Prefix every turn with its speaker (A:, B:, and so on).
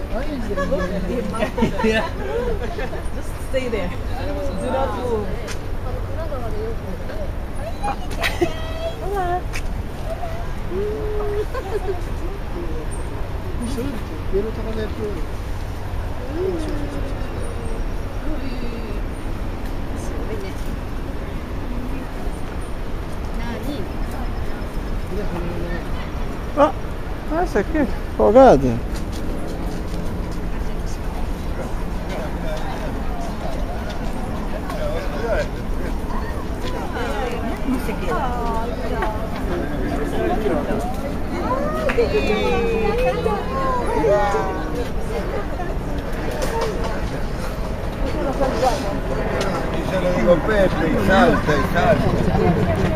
A: Just stay there. Do not move. Hola.
B: Pero estaba dentro.
C: Ah, essa aqui, folgada.
B: Y se lo digo Pepe, y salta, y salta.